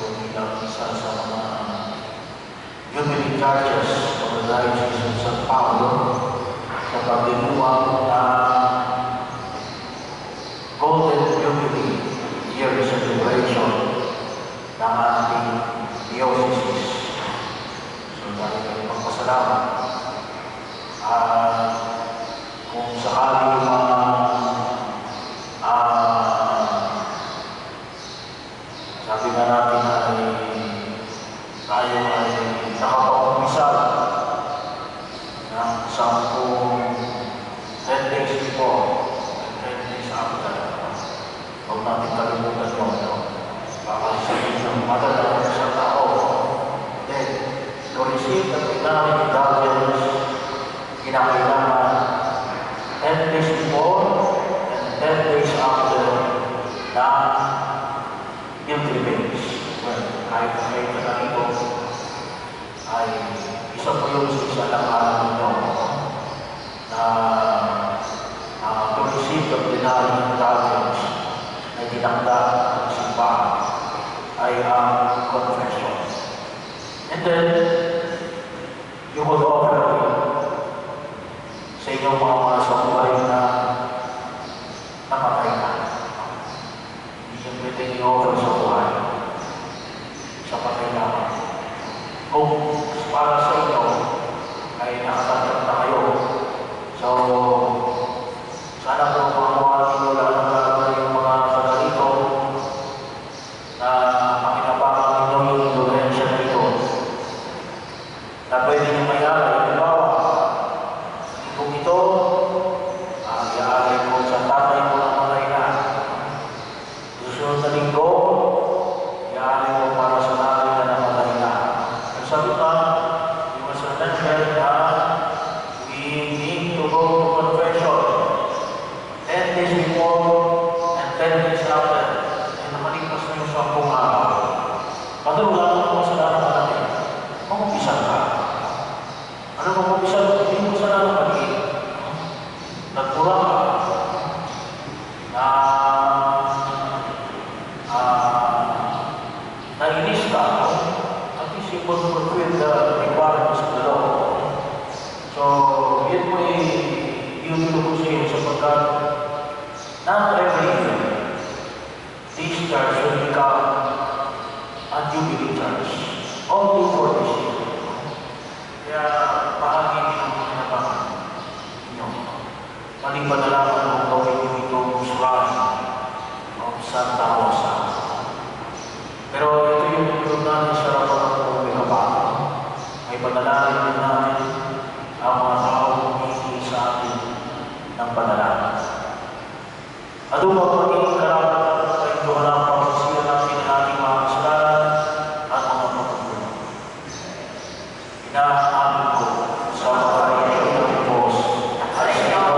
bilang isa sa mga Jubilee Churches of the Diocese of San Paulo sa pagdinuwang na Golden Jubilee Year Celebration ng ating diocese. So, dahil kayo magpasalamat. Kung sakali sabi nga natin ay tayo ay nakapag-umpisa ng 10 days before and 10 days after. Huwag natin kalimutan yun. Baka sabihin ng madala sa tao. Then, to receive the divine indulgence, kinakailangan 10 days before and 10 days after na pilgrimage. Well, kahit may kanarito ay isa po yung isa lang alam ninyo na to receive the divine indulgence na tinakda ng simbahan ay ang confession. And then, you will offer sa inyong mga sabuhay na namatay na. Hindi yung pwedeng i-offer sa buhay. Sa patay naman. Kung para sa inyo ay nakatanggap na kayo. So, sana po makuha ninyo lang yung mga sagarito na pakinabangan ninyo yung indulensya na ito. Na pwede nyo mayari. Kung ito, i-aalay ko sa tatay ko ng malay na. Susunod na linggo, i-aalay ko para sa nanay na namatay na. Ang sabi ka, you must remember na we need to go to confession 10 days before and 10 days after. Ay nakalipas na yung 10 araw. Padulungan mo sa lahat natin. Mag-umpisa ka. Ano mag-umpisa? Hindi mo sa lahat natin. Nagpura ka na nainis ka at least you could fulfill the requirements of the law. So, yun mo i-utulo ko sa iyo sapagkat not every year this church will become a Jubilee church. Only for this year. Kaya bahagi din ang pinabangan ninyo. Maliban na lang kung gawin nyo itong shrine of Santa Rosa. Pero ito yung tulog natin sa harapan ng buong kapatid. May panalangin din natin ang mga tao humingi sa atin ng panalangin. At upang magiging karapat sa ito ang pagkasiya natin ng ating mga kasalanan at mga pagkakulang. Inaamin ko sa bahay ng Diyos at sa ito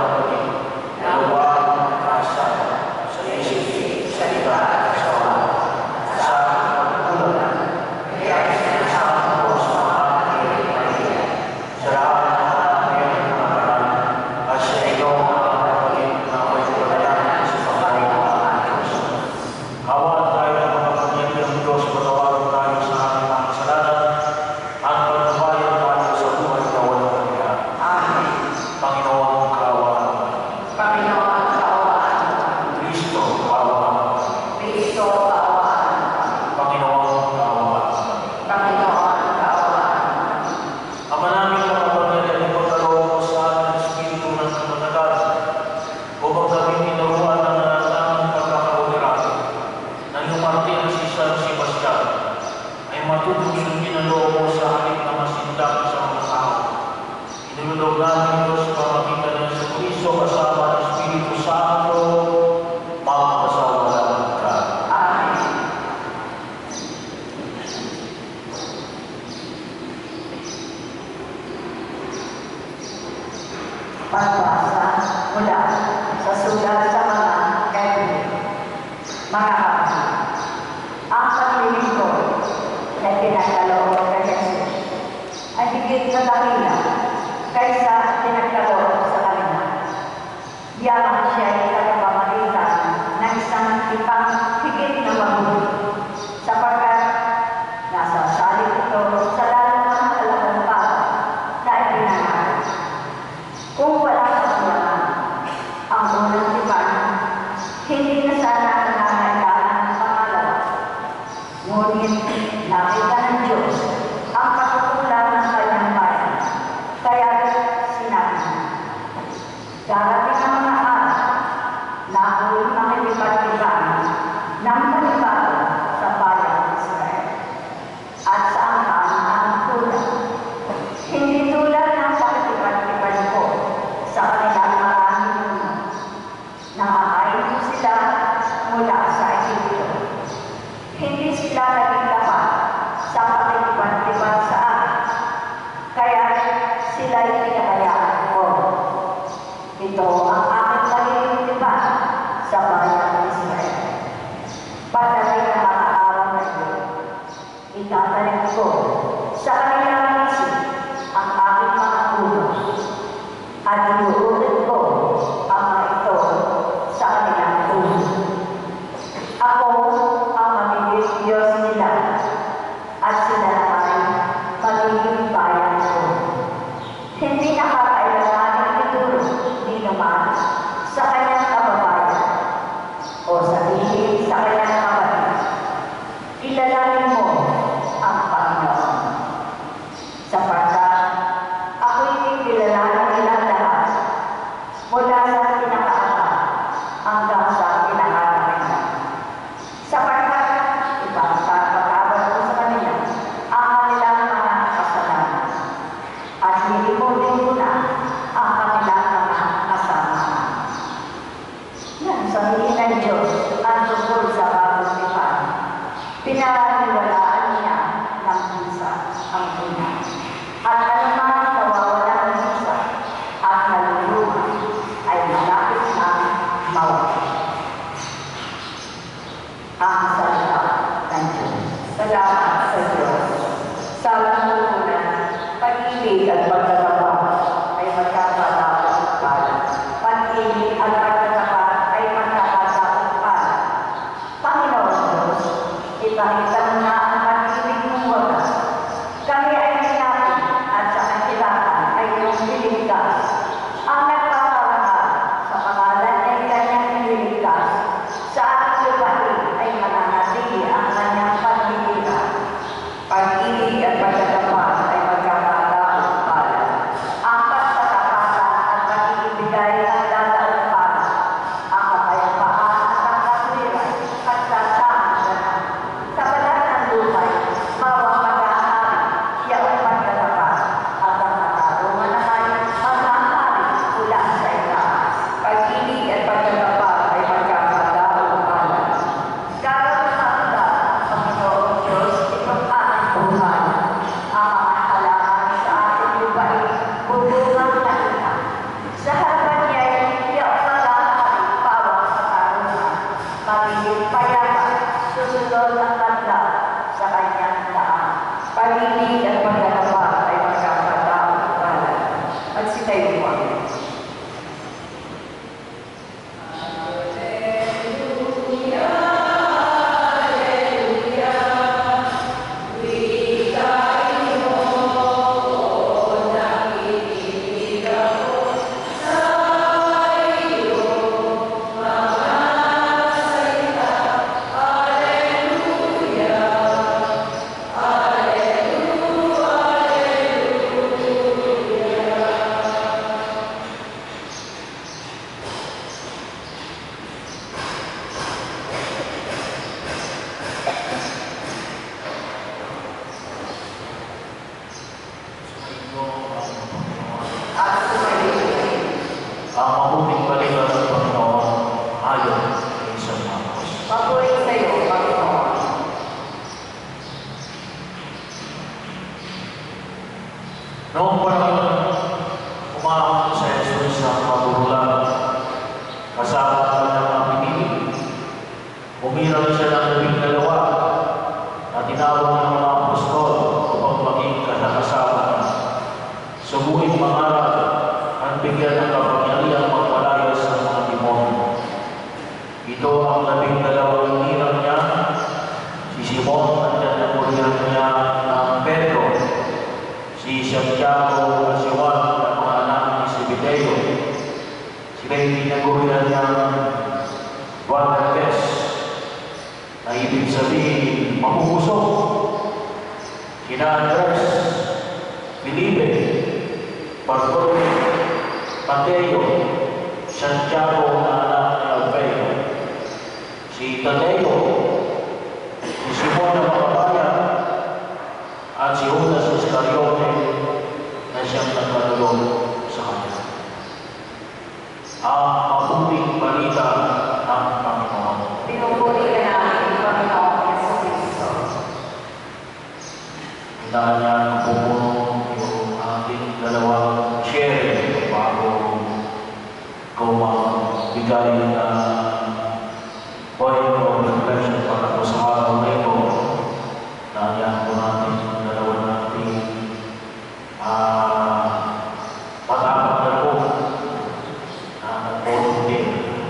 pagbasa mula sa sulat sa mga Hebrew. Mga kapatid, ang paglilingkod na pinagkaloob kay Jesus ay higit na dakila kaysa pinagkaloob sa kanila. Yaman siya ay tagapamagitan ng isang ipang higit na mabuti sapagkat nakita ng Diyos ang katutulad ng kanyang bayan. Kaya sinabi niya, darating ang mga araw na ako'y makikipagtipan ng panibago sa bayan ng Israel at sa angkan ng tulad. Hindi tulad ng pakikipagtipan ko sa kanilang maraming luno. Nakakain ko sila mula sa Egypto. Hindi sila naging tapat sa pakikipagtipan sa akin. Kaya sila'y pinakayaan ko. Ito ang aking magiging tipan sa bayan ng Israel. Pagdating ng mga araw na ito, itatanim ko sa kanilang isip ang aking mga ulos at iuulit ko ang mga ito sa kanilang ulo. Ako ang magiging Diyos nila at sila ay magiging bayan ko. Hindi nakakailanganin ituro ni naman sa kanyang kababayan o sabihin sa kanyang kapatid, kilalanin mo ang Panginoon. Sapagkat ako'y kikilalanin nilang lahat mula sa pinakaata hanggang sa pinakakakita. Sapagkat ipagpapatawad ko sa kanila ang kanilang mga kasalanan at lilimutin ko na ang kanilang mga kasalanan. Yan, sabihin ng Diyos ang tungkol sa bagong tipan. Pinaniwalaan niya ng bisa ang ina. At anumang nawawala ng bisa at naluluma ay malapit na mawala. Ang salita ng Diyos. Salamat sa Diyos. Sa lamunan, pag-ibig at pagkatapat ay magkakatapos-pala. Pag-ibig at pagkatapat ay magkakatapos-pala. Panginoon Diyos, ipakita mo na ang pag-ibig mong wagas. Kami ay hinapin at sa kanilatan ay iyong niligtas. Ang nagpaparangal sa pangalan ay kanyang niligtas. Sa ating lupain ay mananatili ang kanyang pagtitira. Pag-ibig at pagkatapat ay magkakatapos-pala. Ang pagkatapatan at pag-ibigay ang dadaon-pala. Ang kapayapaan at ang katwiran at sasaan ganap. Sa balat ng lupay, mawang mag-ahari, yaong pagkatapat at ang katarungan naman mag-ahari mula sa itaas. Pag-ibig at pagkatapat ay magkakatapos-pala. Gagawin handa, Panginoon Diyos, itong aking buhay. Ang mga halaman sa ating lupain, bubungang nakita. Sa harapan niya'y yaong mag-ahari pawang sa karungan. Magiging payapa, susunod ang tanda sa kanyang daan. Pag-ibig at pagkatapat ay magkakatapos-pala. Magsitayo po kami. Ang mabuting balita ng Panginoon ayon kay San Marcos. Papuri sa iyo, Panginoon. Noong panahon, umahon sa Jesus sa magulang kasama ang kanyang mga pinili. Umiral siya ng 12 na tinawag ng mga apostol upang maging kasama niya. Subuing mangaral at bigyan ng kapangyarihan magpalayas sa mga demonyo. Ito ang 12 hinirang niya, si Simon at ang hinirang niya ng Pedro, si Santiago at si sina Andres, Felipe, Bartolome, Mateo, Santiago na anak ni Alfredo, si Tadeo, si Simon na makabayan, at si Judas Iscariote na siyang nagkaroon sa kanya. Ang mabuting balita ng Panginoon. Pinupuri ka namin, Panginoon Yesu Cristo. Dahil niya pupuno yung ating dalawang sharing bago ko magbigay na point of reflection para po sa araw na ito. Dahil po natin yung dalawa natin patapat na po na nag-volunteer.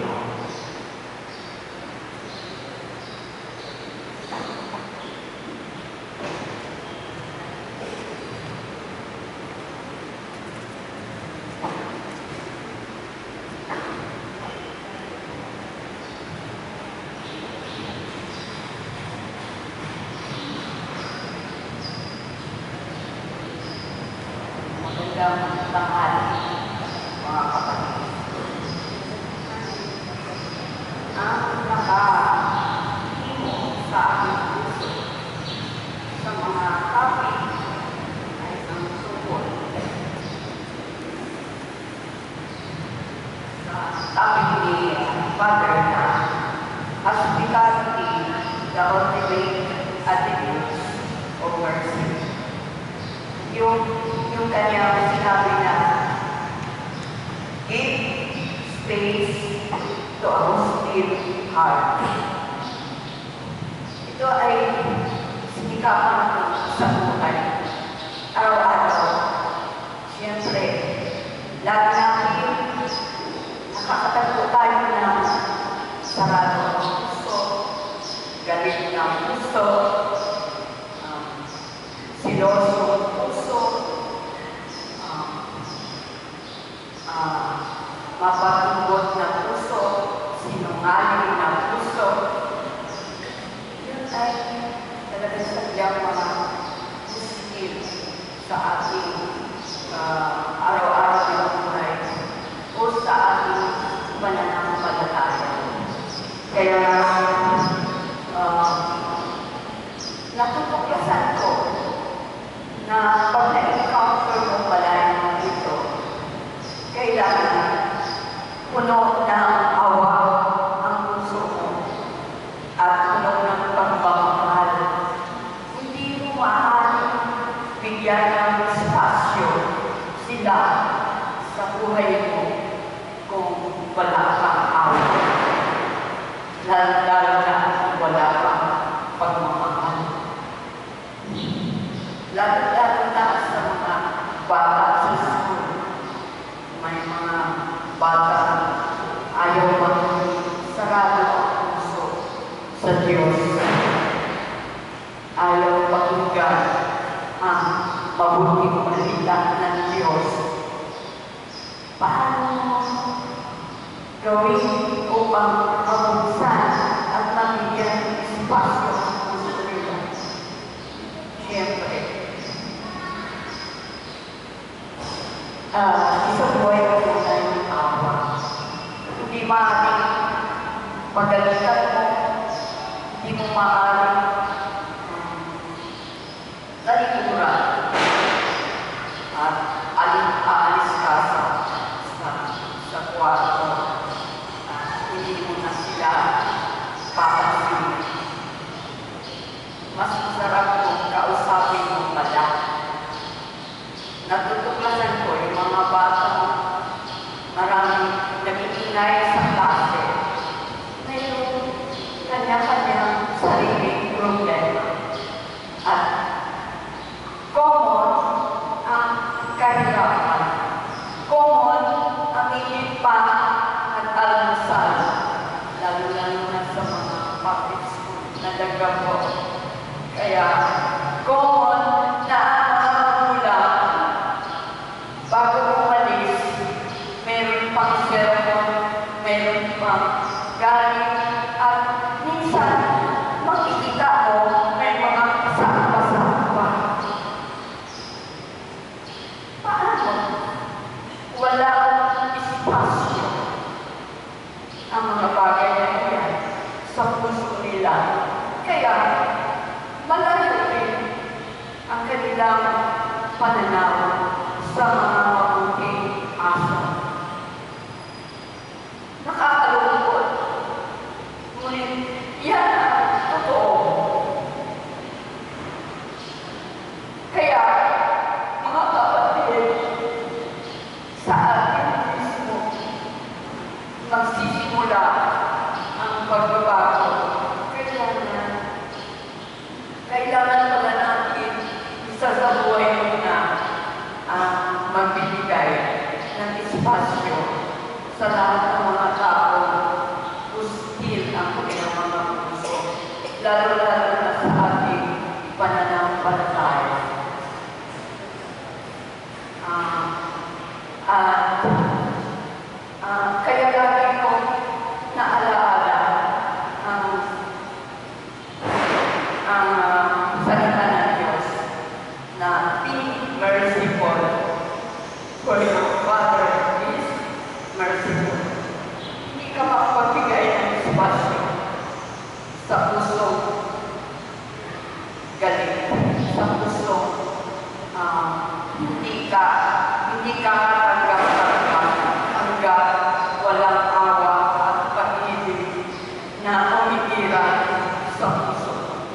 Magandang tanghali, mga kapatid. Ang nakahimo sa aking puso sa mga topic ay ang sukol. Sa topic ni Father na hospitality, the ultimate attributes of mercy. Yung kanyang sinabi na give space to a hostile heart. Ito ay sinikapan ko sa buhay. Araw-araw, siyempre, lagi natin nakakatagpo tayo ng sarado ang puso, galit ng puso, siloso ang puso, mapatubot na puso, sinungaling na puso. Yun ay talagang sadyang mga skill sa ating araw-araw na buhay o sa ating pananampalataya. Kaya natutuklasan ko na pag na-encounter mo pala yung ito, kailangan puno ng awa ang puso mo at puno ng pagmamahal. Hindi mo maaaring bigyan ng espasyo sila sa buhay mo kung wala kang awa. Lalo na wala kang pagmamahal. Lalo na sa mga bata sa school. May mga bata ayaw sarado ang puso sa Diyos. Ayaw pakinggan ang mabuting balita ng Diyos. Paano mo gawin upang mabuksan at mabigyan ng espasyo ang puso nila? Siyempre, isang buhay ko po tayo ng awa. Hindi maaaring pagalitan mo, hindi mo maaaring talikuran at aalis ka sa kwarto. Hindi mo na sila papansin. Mas masarap kung kausapin mo pala. Natutuklasan ko yung mga bata, maraming nag-iingay sa klase. Mayroong kanya-kanyang sariling problema. At common ang kahirapan. Common ang init pa at almusal. Lalo-lalo na sa mga public school na nagamo. Kaya common na ang mga magulang bago umalis, meron pang sermon, meron pang galing, at minsan makikita mo may mga kasama-kasama kanilang pananaw sa mga mabuting asa. Nakakalungkot. Ngunit yan ang totoo. Kaya, mga kapatid, sa atin mismo, magsisimula ang pagbabago. Kailangan pala natin isa sa buhay muna ang magbibigay ng espasyo sa lahat ng mga tao hustil ang kanilang mga puso, lalo-lalo na sa ating pananampalataya. Kaya lagi ko naalaala ang salita ng Diyos na be merciful for your Father is merciful. Hindi ka makapagbigay ng espasyo sa puso galit, sa puso hindi ka katanggap-tanggap hanggang walang awa at pag-ibig na umitira sa puso.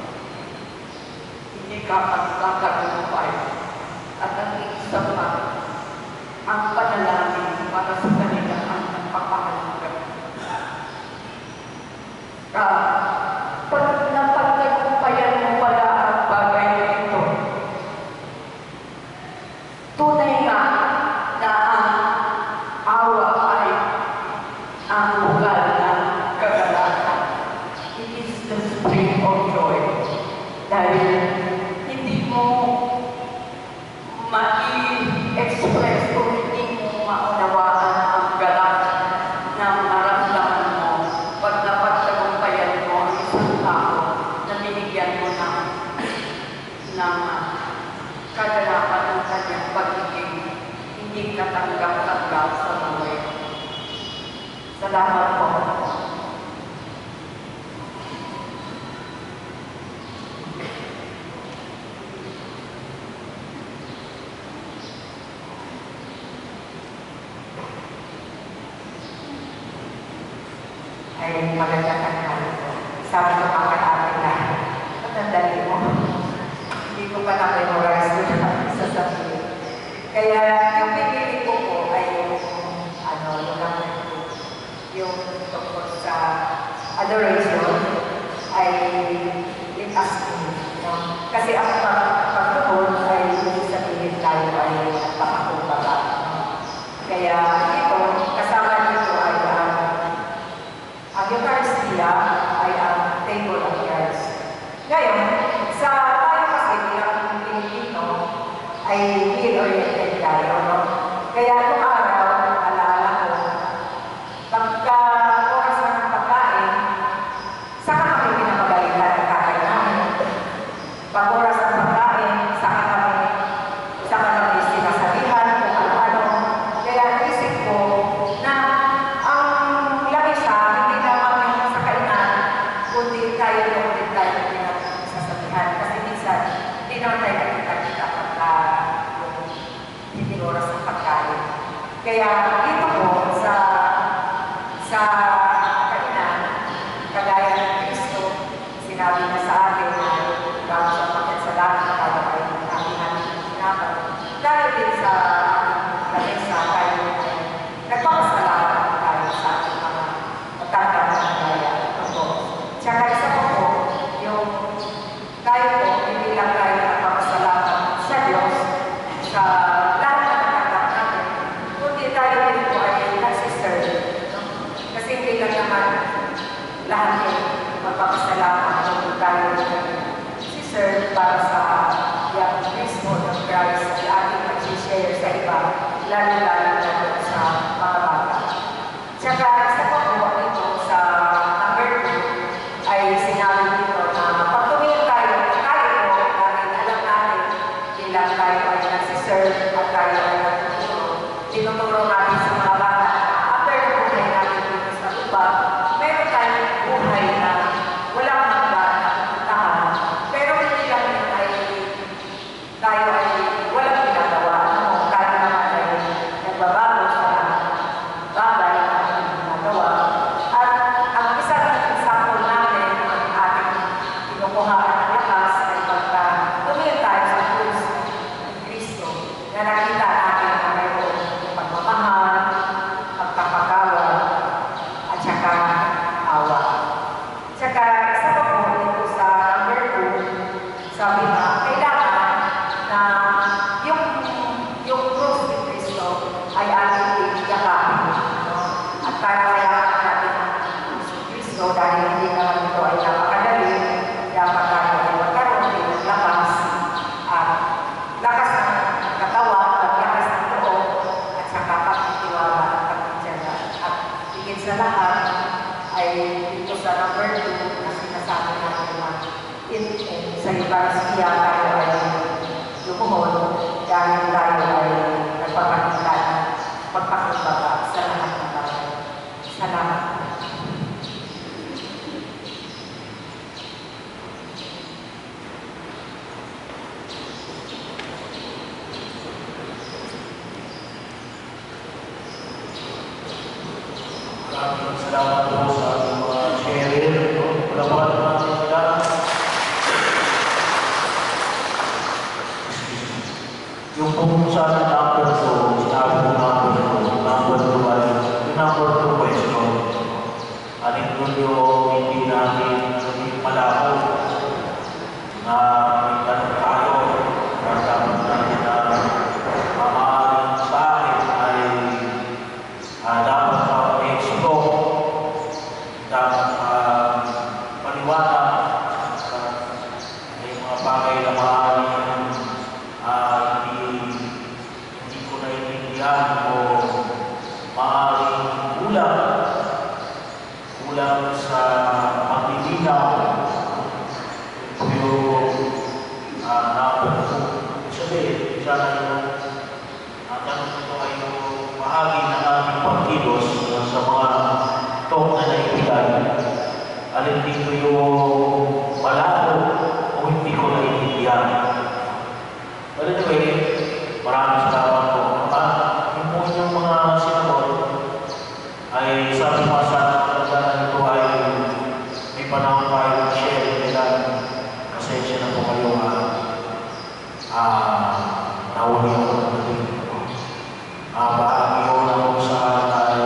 Hindi ka pagkakagumpay. At ang isa pa, ang panalangin para sa kanila ang nagpapahalaga. Pag napagtagumpayan mo pala ang bagay na ito, tunay nga na ang awa ay ang bugal ng kagalakan. It is the spring of joy. Dahil hindi mo mai-express kung hindi mo maunawaan ang galak na maramdaman mo pag napagtagumpayan mo ang isang tao na binigyan mo ng kagalakan ng kanyang pagiging hindi katanggap-tanggap sa buhay. Salamat po. Ay maganda ka na. Sabi ko pa kay ate na, patandali mo. Hindi ko pa na-memorize ko na sasabihin. Kaya yung pinili ko po ay yung tungkol sa adoration ay it asked me. No? Kasi ang pagtuhod ay hindi sabihin tayo ay nagpakakumbaga. Kaya ito, kasama nito ay ang Eucharistia ay ang table of prayers. Ngayon, sa tayo kasi bilang Pilipino ay meal-oriented tayo. No? Kaya nung araw, alaala ko, pagka oras na ng pagkain, saka kami pinapagalitan ng kakay namin. Pag oras ng pagkain, saka kami sinasabihan kung ano-ano. Kaya naisip ko na ang lamisa, hindi naman yung sa kainan, kundi tayo sasabihan. Kasi minsan, hindi naman tayo nakita pagka hindi oras ng pagkain. Kaya dito po sa kainan, kagaya ng Kristo, sinabi niya sa atin na bago siya pakit sa langit, tayo ay natin sinabi. Dahil din sa lamesa, tayo nagpapasalamat tayo sa ating mga magkakaroon ng gaya. Tsaka isa po, yung tayo po, hindi lang tayo nagpapasalamat sa Diyos, sa lahat ng nagkakaroon natin, kundi tayo din po ay nagsiserve. Kasi hindi lang naman lahat yung magpapasalamat kung tayo nagsiserve para sa yung Kristo ng Christ ay ating mag-share sa iba, lalo-lalo na sa mga bata. Tsaka isa pa po ito sa number 2 ay sinabi dito na pag tumingin tayo po dahil alam natin ilang tayo ay nagsiserve at tayo ay tinuturo natin sa mga bata. After na buhay natin dito sa iba, meron tayong buhay na walang hanggan na puntahan. Pero hindi lang tayo ay kailangan na yung cross ni Cristo ay ating yakapin. No? At para mayaman natin ang Cristo, dahil hindi naman ito ay napakadali, dapat tayo ay magkaroon din ng lakas at lakas ng katawan at lakas ng loob at saka pagtitiwala at pagtitiwala. At higit sa lahat ay dito sa number 2 na sinasabi natin na sa Eucharistia tayo ay lumuhod dahil tayo ay nagpapakita pagpakumbaba sa lahat ng bagay. Salamat. Maraming salamat po sa ating mga sharer. Palapakan natin sila. Yung kung saan ang number 2, sinabi ko number 2 ay yung number 2 question. Alin doon yung hindi natin malabo na may tanong tayo na dapat natin na mamaaring sa akin ay dapat ma-explore, dapat paliwanag may mga bagay na maaaring hindi ko naiintindihan o maaaring kulang sa paglilinaw. Yung number 2. Sabihin, sana yung tanong ito ay yung bahagi ng ating pagkilos sa mga talk na naibigay. Alin dito yung malabo o hindi ko naiintindihan. But anyway, maraming salamat po. Yung po yung mga sinagot ay sabi ko sana na ito ay may panahon tayo share nila. Pasensya na po kayo nahuli ako ng galing. Bahagi ko na po sa ay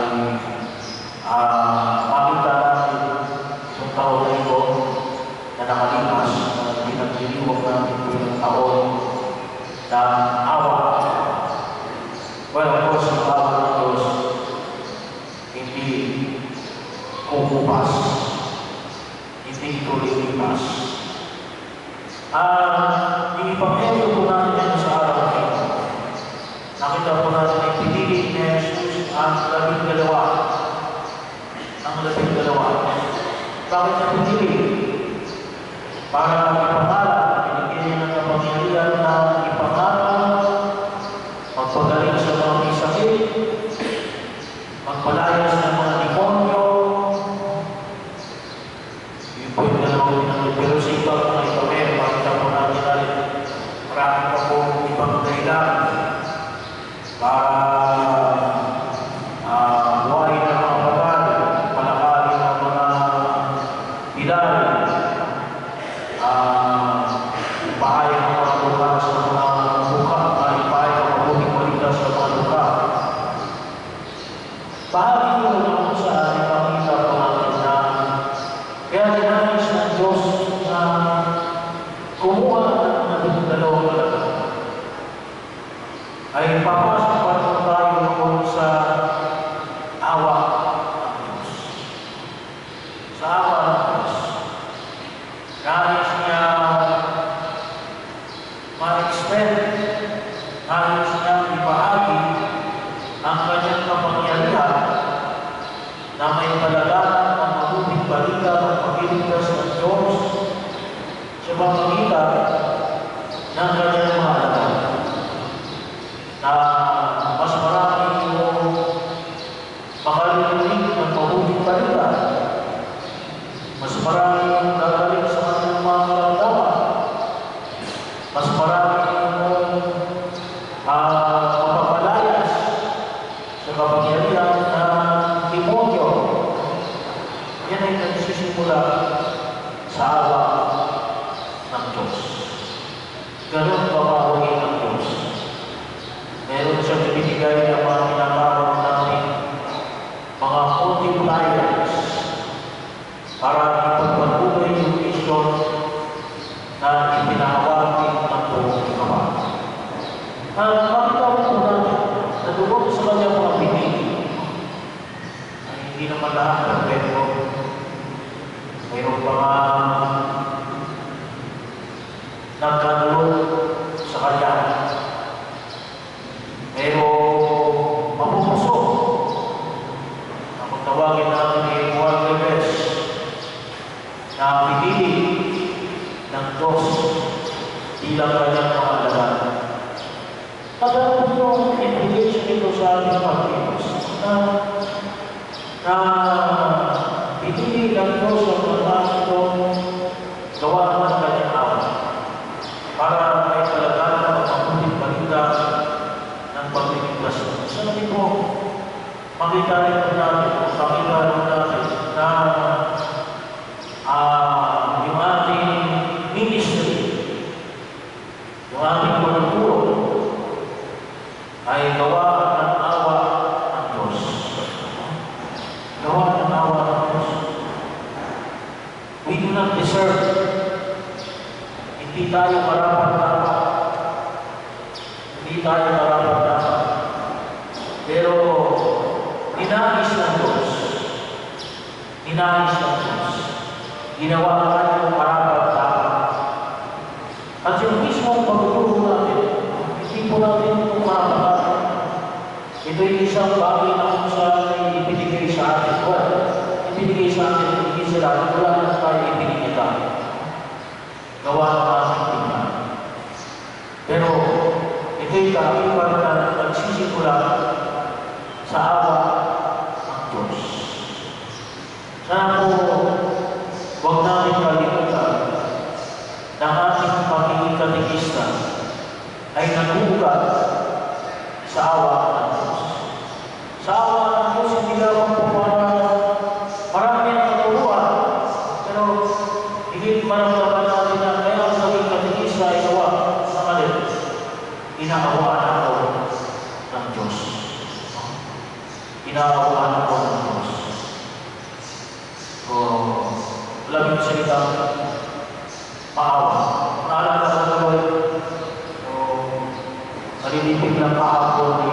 makita natin yung taon na ito na nakalipas na pinagdiriwag natin po yung taon na awa. Well, of course, yung awa ng Diyos hindi kukupas, hindi ito lilipas. Ipamilyo po natin yan sa araw na ito. Nakita po natin ay pinili ni Jesus ang 12. Ang 12. Bakit niya pinili? Para ipangalan, binigyan niya ng kapangyarihan na ipangalan, magpagaling sa mga may sakit, magpalayas ng mga demonyo. Yun po yung dalawang pinagod. Pero sa ibang mga ipamil, makita po natin natin marami pa po ibang dahilan para buhayin ng mga babae, palakarin ng mga pilay, ipahayag ng mga luka sa mga luka, ipahayag ng mabuting balita sa mga luka. Bahagi ko naman sa ating makita po natin na kaya dinais ng Diyos na kumuha ng 12 ay papasok pa rin tayo noon sa awa ng Diyos. Sa awa ng Diyos. Nais niya ma-expand, nais niya ibahagi ang kanyang kapangyarihan na may palagaan ang mabuting balita ng pagliligtas ng Diyos sa pamamagitan ng kanyang mga anak. Na mas marami yung makarinig ng mabuting balita. Mas marami yung gagaling sa kanyang mga karamdaman. Mas marami yung mapapalayas sa kapangyarihan ng demonyo. Yan ay nagsisimula sa awa ng Diyos. Ganun babawagin ng Diyos. Meron siyang ibinigay ng mga tinatawag natin mga multipliers para ipagpatuloy yung mission na ipinahawag ni Kanya. Pero mapupuso na kung tawagin natin ni Juan Reyes na pinili ng Diyos bilang kanyang mga alaga. Pagkakot yung invitation ito sa ating Pagkilos na pinili ng Diyos ang mga taas ito gawa ng kanyang awa para may kalagalan at mabuting balita ng pagligtas. Sa natin po, makita rin po natin, makita rin natin na yung ating ministry, yung ating pagtuturo ay gawa ng awa ng Diyos. Gawa ng awa ng Diyos. We do not deserve. Hindi tayo marapat-dapat. Hindi tayo marapat-dapat. Pero ninais ng Diyos. Ninais ng Diyos. Ginawa tayo marapat-dapat. At yung mismong pagtuturo natin, hindi po natin itong marapat-dapat. Ito yung isang bagay na kung saan ibinigay sa atin. Ibinigay sa atin, hindi sila, wala na tayo ibinigay tayo. Gawa ng ating tingnan. Pero ito'y kakipan na nagsisimula sa awa ng Diyos. Sana po, huwag natin kalimutan na ating pagiging katekista ay nagugat sa awa ng Diyos. Sa awa ng Diyos, hindi lamang po marami ang naturuan, pero higit maramdaman natin na kaya ang naging katekista ay gawa sa malit. Inaawaan ako ng Diyos. Inaawaan ako ng Diyos. So, labing salitang maawa. Naalala ko tuloy, nalilipig lang kahapon ni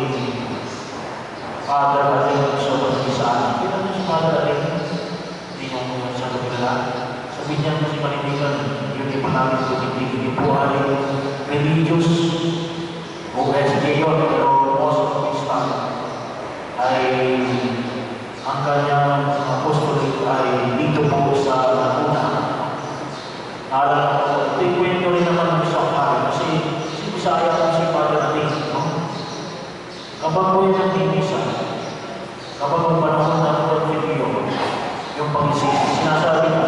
Father Aling sa Pagkisaan. Kita niyo si Father Aling, hindi niyo sa kapila. Sabi niya kasi panibigan, yun yung panamit ko, hindi po ay religious o education, pero most of his time ay ang kanyang apostolate ay dito po sa Laguna. Alam ko, ito'y kwento rin naman ng isang hari kasi si Bisaya ko si Father Aling. Kapag po yung nagtimisa, kapag ang panahon ng konfidyo, yung pag-isisi, sinasabi na,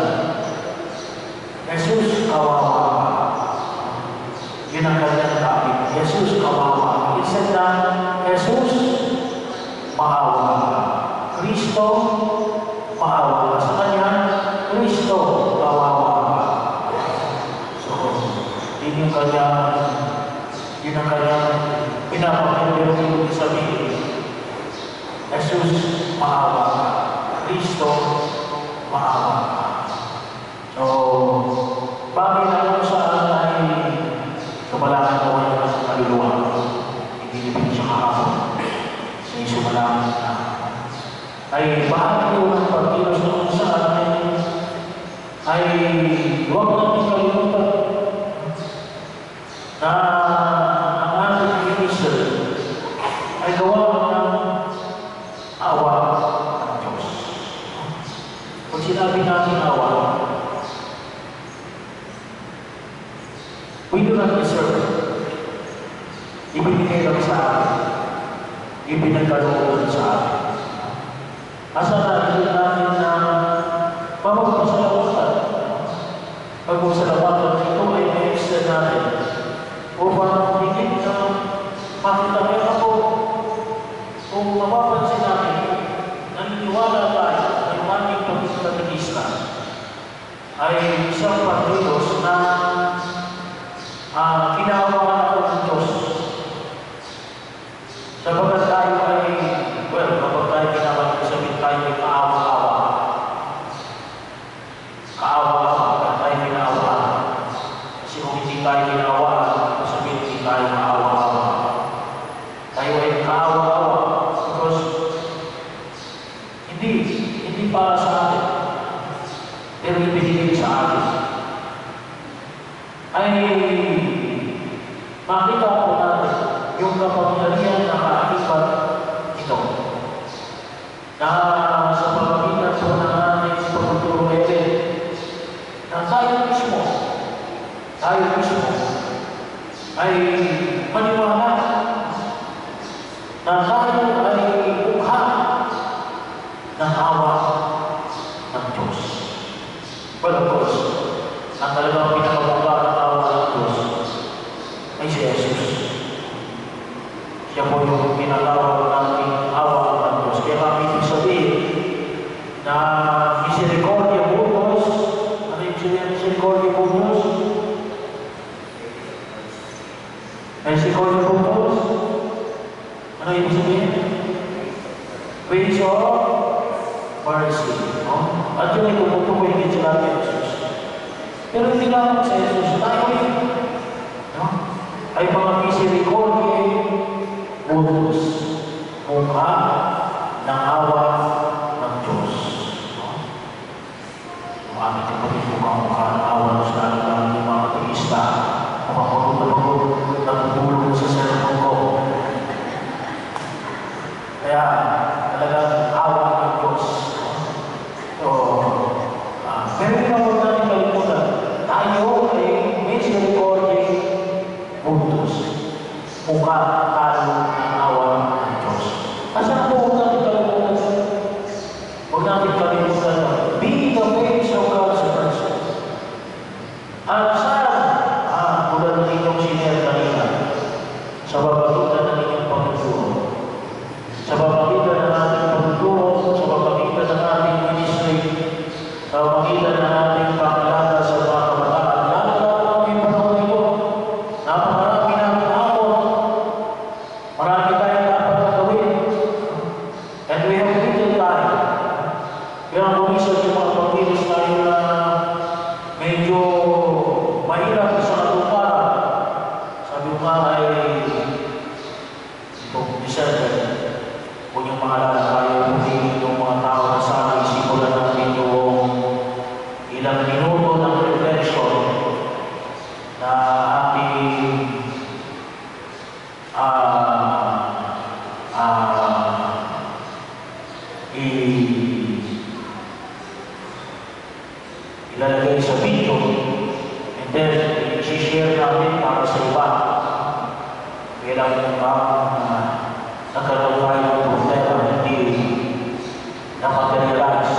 Jesus, kawawa ka. Yun ang kanyang topic. Jesus, kawawa. He said na, Jesus, maawa ka. Kristo, maawa ka. Sa kanya, Kristo, kawawa ka. So, yun ang kanyang pinapakinggan yung sabihin. Jesus, maawa ka. Kristo, maawa ka. So, bagay na kung saan ay sumalangit ko ngayon sa kaluluwa. Hindi nipin siya kahapon. Siya sumalangit na. Ay bahagi yun ng pagkilos na kung saan ay huwag natin kalimutan na ang ating minister ay gawa ng awa ng Diyos. Pag sinabi natin awa, we do not deserve it. Ibinigay lang sa atin. Ibinagkalooban sa atin. Asa natin natin na mapagpasalawatan. Pagpasalawatan ito ay na-extend natin upang higit na makita kayo ako kung mapapansin natin naniniwala tayo na yung aming pagkakatikista ay isang pagkilos na kinaawa ako ng Diyos. Sabagat tayo ay, kapag tayo ginawa, sabihin tayo ay kaawa-awa. Kaawa-awa, tayo ginawa. Kasi kung hindi tayo ginawa, sabihin hindi tayo kaawa-awa. Tayo ay kaawa-awa because hindi para sa atin, pero ibinigay sa atin. Ay ay maniwala na tayo ay mukha ng awa ng Diyos. Well, of course, ang talagang pinakamukha ng awa ng Diyos ay si Jesus. Siya po yung pinatawag natin awa ng Diyos. Kaya kami ibig sabihin na misericordia Budos. Ano yung sabihin misericordia Budos? Misericordia Budos? Ano yung sabihin? Ways of mercy. No? At yun ay tumutukoy sa natin Jesus. Pero hindi lang sa Jesus, tayo no? Ay mga misericordia Budos. Mukha ng awa ng Diyos. No? Ang aming kapatid mukha ng awa ng Diyos na ng mga teista. Mapapagod na natutulog sa cellphone ko. Kaya talagang awa ng Diyos. So, pero hindi na huwag natin kalimutan. Tayo ay misericordia Budos. Mukha tayo ng awa ng Diyos. Kasi na po huwag natin kalimutan. Huwag natin kalimutan. Be the face of God's mercy. At saan? Tulad ng inyong sinir kanina. Sa babagitan ng inyong pagtuturo. Sa babagitan ng ating pagtuturo. Sa babagitan ng ating ministry. Sa babagitan ng ating pangalaga sa mga kabataan. Lalo ang may panahon ito. Napakarami natin ako. Marami tayong dapat na gawin. And we have little time. Kaya ang bumisod yung mga pagkilos tayo na medyo mahirap sa katuparan. Sabi ko nga ay itong December, kung yung mga lalakayo, hindi yung mga tao na sana isimulan natin yung ilang minuto ng reflection na ating ilalagay sa video and then i-share natin para sa iba. Kailangan yung nagkaroon tayo ng problema, hindi nakapag-realize.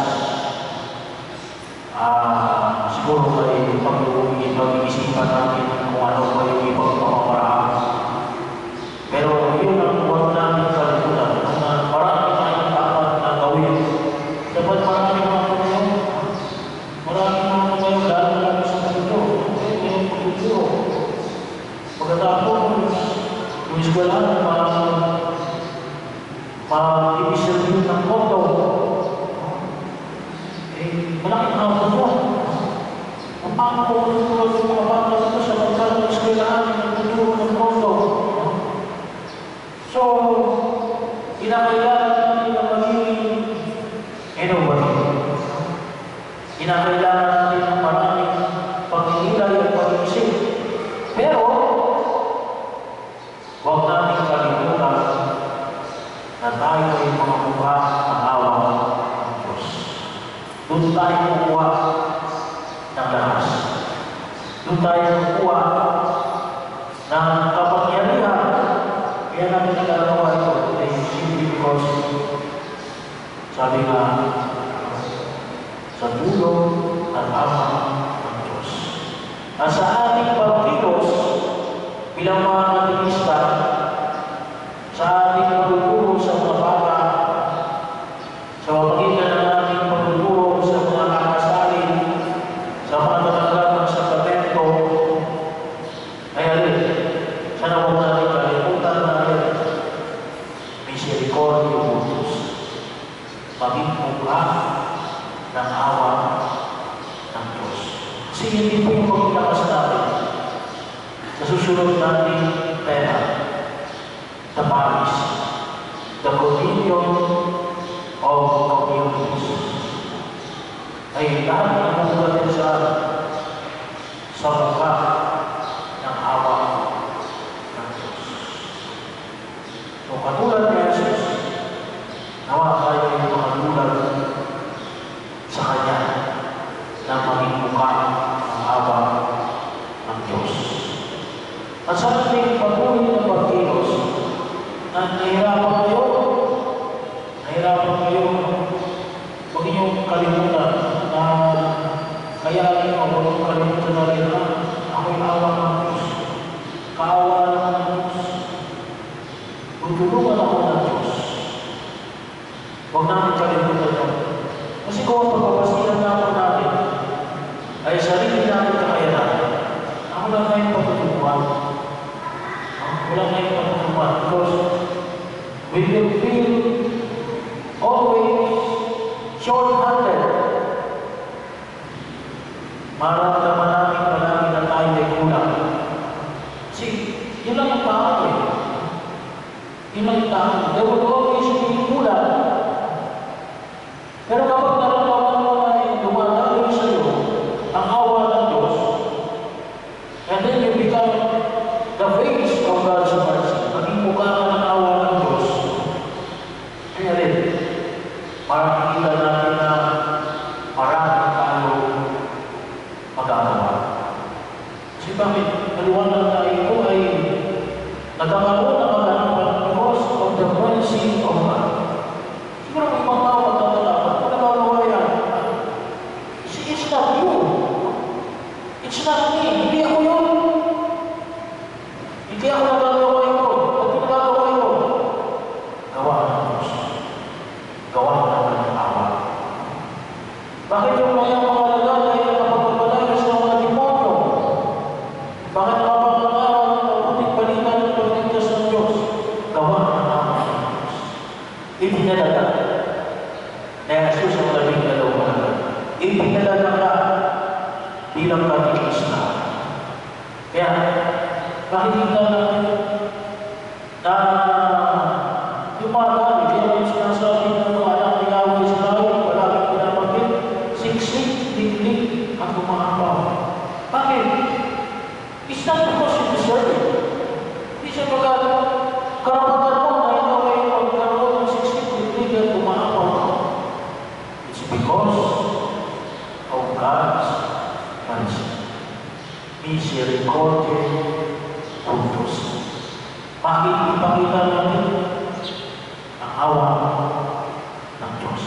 Siguro ay pag-iisipan natin kung ano ba yung ibang pamamaraan. Pero yun ang huwag natin kalimutan. Marami tayong dapat na gawin. Dapat marami mga ngayon. Marami mga ngayon, lalo lang sa pagkuturo. Yung pagkuturo. Pagkatapos, yung eskwelahan, mag-ibig ng kondo. Malaking hapon mo. Paano ko tutulog yung mga bata dito sa pagkatapos eskwelahan, nagtuturo ng kondo. So, kinakailangan natin na maging innovative. Kinakailangan natin ng maraming pag-iilay at pag-iisip. Pero, huwag natin kalimutan na tayo ay mga mukha ng awa ng Diyos. Doon tayo kukuha ng lakas. Doon tayo kukuha ng kapangyarihan. Kaya natin nagagawa ito ay simply because sabi nga sa tulong at ama ng Diyos. At sa ating pagkilos bilang mga katekista, sa ating pagtuturo sa mga bata, sa pamagitan ng ating pagtuturo sa mga kakasalin, sa mga tatanggap ng sakramento, ay alin, sana huwag natin kalimutan natin, misericordia Budos, maging mukha ng awa ng Diyos. Kasi hindi po yung paglakas natin sa susunod natin pera, the Paris, the communion of communities. Ay lahat ng natin sa mukha ng awa ng Diyos. So katulad ni Jesus, nawa tayo yung makatulad sa Kanya na maging mukha ng awa ng Diyos. At sa sa ating patuloy na pagkilos, na nahirapan kayo, huwag niyong kalimutan na kaya ninyo, huwag niyong kalimutan na rin na ako'y awa ng Diyos. Kaawa ng Diyos. Tutulungan ako ng Diyos. Huwag namin kalimutan yun. Kasi kung ang pagpapasilan natin ay sarili natin kakayanan, ako lang ngayon pagtutulungan. Wala ngayong pagtutulungan because we will feel always short-handed. Maramdaman namin palagi na tayo ay kulang. Kasi yun lang yung tao eh. Yun lang yung tao. There will always be kulang. Pero kapag naramdaman mo ay dumadaloy sa iyo ang awa ng Diyos, and then you become the face of God's mercy, maging mukha ka ng awa ng Diyos, kaya rin, makikita natin na marami tayo magagawa. Kasi bakit? Maliwanag na ito ay nagkakaroon ng maganapan because of the mercy of God. Siguro may ibang tao magtatalapan, kung nagagawa yan, it's not you. It's not me. Hindi ako yun. Hindi ako nagagawa ito. At pinagagawa ito. Gawa ng Diyos. Gawa ng kanyang awa. Bakit yung mayang mga lagal ay nakapagpapalayas ng mga demonyo? Bakit nakapagpapalaw ng puting balikan ng pagligtas ng Diyos? Gawa ng awa ng Diyos. Ipinalaga. Na Jesus ang labing dalawa. Ipinalaga ka bilang pagigis na. Kaya, makikita natin na yung mga dami, kaya yung sinasabi ng mga anak ni Yahweh Israel, palaging pinapagin, siksik, diglig, at umahapaw. Bakit? It's not because you deserve it. Hindi siya karapatan mo na ikaw ay magkaroon ng siksik, diglig, at umahapaw. It's because of God's mercy. Misericordia Puntos. Ipakita natin ang awa ng Diyos.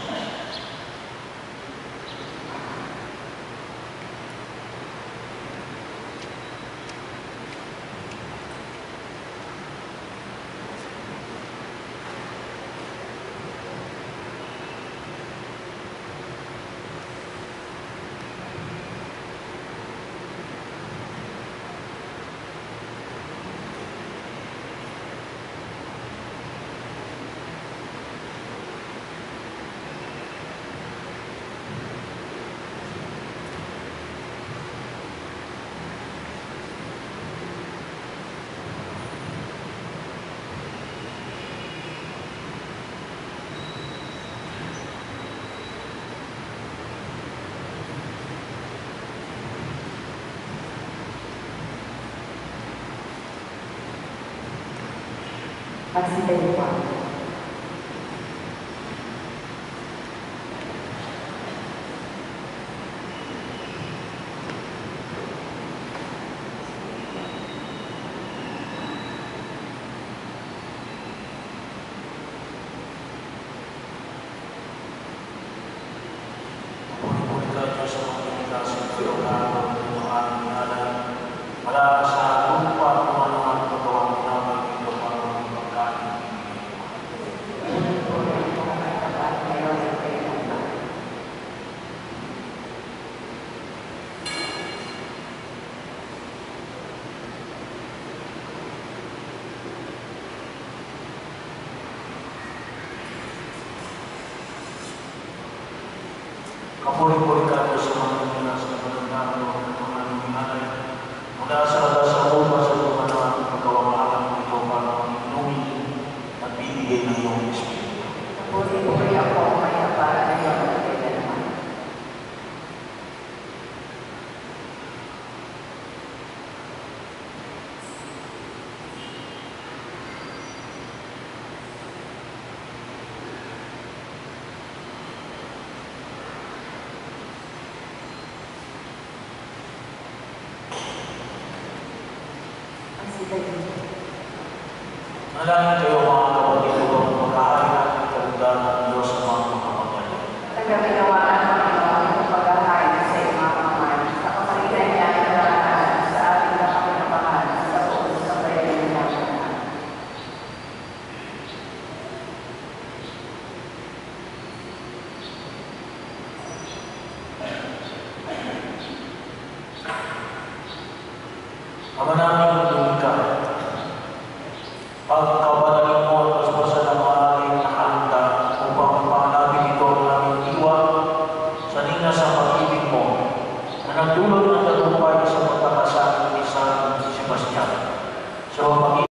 Magsigayon pa. Manalangin kayo mga kapatid ko ang pagkahari natin kalugdan ng Diyos sa mga makapangyarihan. Nagkabinawanan ng Panginoon ang paghahain sa iyong mga kamay, sa kapalitan niya ang nararamdaman sa ating kapinabangan sa buong sa bayan ng Panginoon. Ama namin yung ka, pagkabanalin mo at basbasan ng maaaring nakalanda upang pangalabin ito ang aming iwan sa ninga sa